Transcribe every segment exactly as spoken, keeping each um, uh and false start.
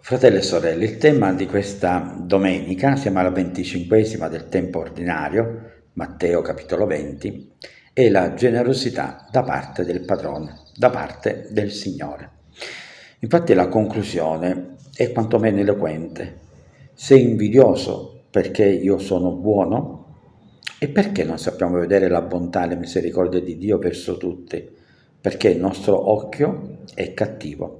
Fratelli e sorelle, il tema di questa domenica, siamo alla venticinquesima del tempo ordinario, Matteo capitolo venti, è la generosità da parte del padrone, da parte del Signore. Infatti la conclusione è quantomeno eloquente. Sei invidioso perché io sono buono? E perché non sappiamo vedere la bontà e la misericordia di Dio verso tutti? Perché il nostro occhio è cattivo.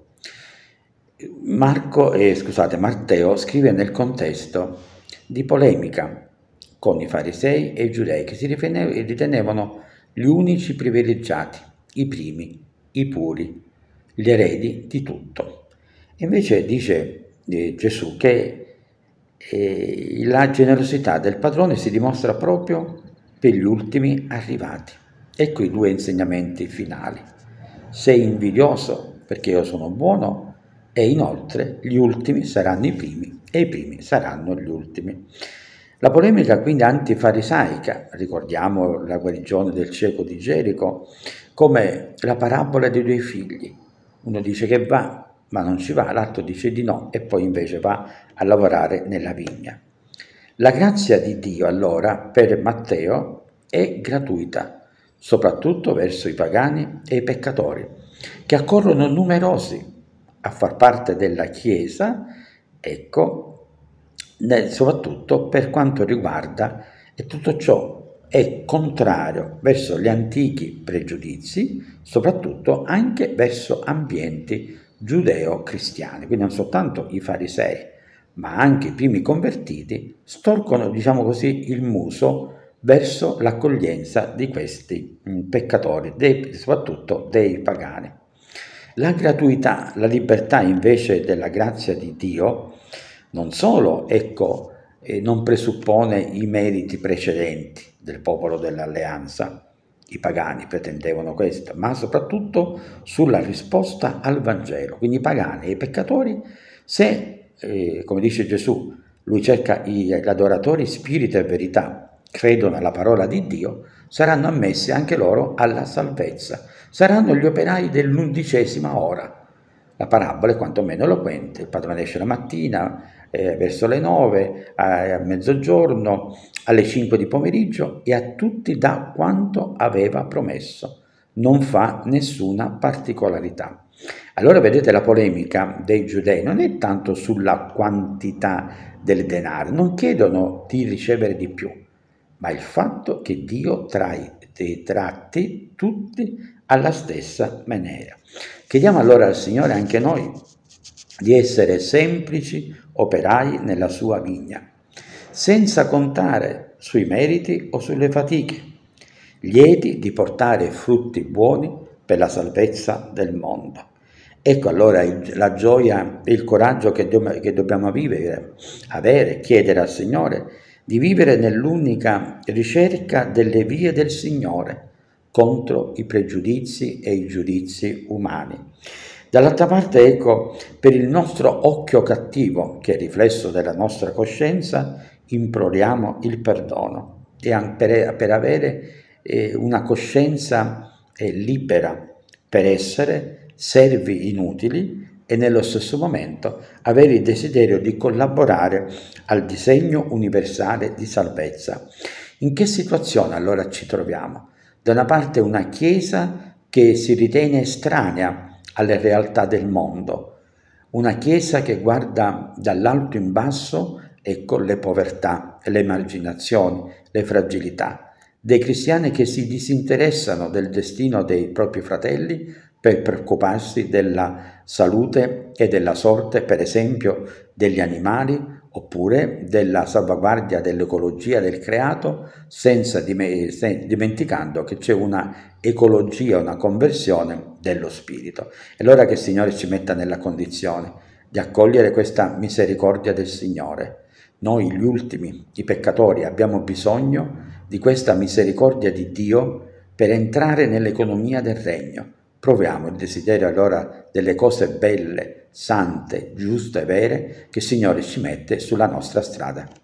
Marco, eh, scusate, Matteo scrive nel contesto di polemica con i farisei e i giudei che si ritenevano gli unici privilegiati, i primi, i puri, gli eredi di tutto. Invece dice eh, Gesù che eh, la generosità del padrone si dimostra proprio per gli ultimi arrivati. Ecco i due insegnamenti finali. Sei invidioso perché io sono buono, e inoltre gli ultimi saranno i primi e i primi saranno gli ultimi. La polemica quindi antifarisaica, ricordiamo la guarigione del cieco di Gerico, come la parabola dei due figli. Uno dice che va, ma non ci va, l'altro dice di no e poi invece va a lavorare nella vigna. La grazia di Dio allora per Matteo è gratuita, soprattutto verso i pagani e i peccatori, che accorrono numerosi a far parte della Chiesa, ecco, nel, soprattutto per quanto riguarda, e tutto ciò è contrario verso gli antichi pregiudizi, soprattutto anche verso ambienti giudeo-cristiani, quindi non soltanto i farisei, ma anche i primi convertiti storcono, diciamo così, il muso verso l'accoglienza di questi mh, peccatori, dei, soprattutto dei pagani. La gratuità, la libertà invece della grazia di Dio non solo, ecco, eh, non presuppone i meriti precedenti del popolo dell'alleanza, i pagani pretendevano questo, ma soprattutto sulla risposta al Vangelo. Quindi i pagani e i peccatori, se, eh, come dice Gesù, lui cerca gli adoratori spirito e verità, credono alla parola di Dio, saranno ammessi anche loro alla salvezza. Saranno gli operai dell'undicesima ora. La parabola è quantomeno eloquente. Il padrone esce la mattina, eh, verso le nove, a, a mezzogiorno, alle cinque di pomeriggio e a tutti dà quanto aveva promesso. Non fa nessuna particolarità. Allora vedete la polemica dei giudei non è tanto sulla quantità del denaro, non chiedono di ricevere di più, ma il fatto che Dio trai, tratti tutti alla stessa maniera. Chiediamo allora al Signore anche noi di essere semplici operai nella sua vigna, senza contare sui meriti o sulle fatiche, lieti di portare frutti buoni per la salvezza del mondo. Ecco allora la gioia e il coraggio che, do- che dobbiamo vivere, avere, chiedere al Signore di vivere nell'unica ricerca delle vie del Signore contro i pregiudizi e i giudizi umani. Dall'altra parte, ecco, per il nostro occhio cattivo, che è riflesso della nostra coscienza, imploriamo il perdono e per, per avere eh, una coscienza eh, libera, per essere servi inutili e nello stesso momento avere il desiderio di collaborare al disegno universale di salvezza. In che situazione allora ci troviamo? Da una parte una Chiesa che si ritiene estranea alle realtà del mondo, una Chiesa che guarda dall'alto in basso, ecco, le povertà, le emarginazioni, le fragilità, dei cristiani che si disinteressano del destino dei propri fratelli per preoccuparsi della salute e della sorte, per esempio, degli animali, oppure della salvaguardia dell'ecologia del creato, senza dimenticando che c'è una ecologia, una conversione dello spirito. E allora che il Signore ci metta nella condizione di accogliere questa misericordia del Signore. Noi, gli ultimi, i peccatori, abbiamo bisogno di questa misericordia di Dio per entrare nell'economia del regno. Proviamo il desiderio allora delle cose belle, sante, giuste e vere che il Signore ci mette sulla nostra strada.